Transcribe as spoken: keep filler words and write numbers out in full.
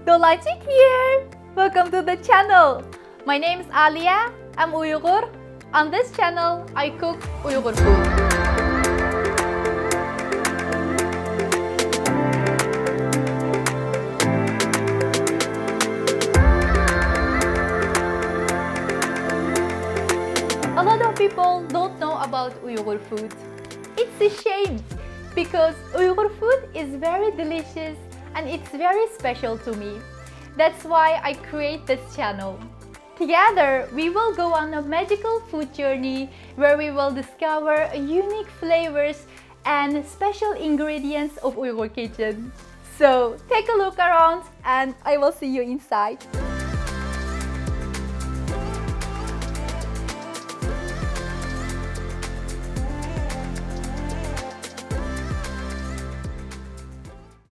Dolan here! Welcome to the channel! My name is Alia, I'm Uyghur. On this channel, I cook Uyghur food. A lot of people don't know about Uyghur food. It's a shame because Uyghur food is very delicious and it's very special to me. That's why I create this channel. Together, we will go on a magical food journey where we will discover unique flavors and special ingredients of Uyghur kitchen. So take a look around and I will see you inside.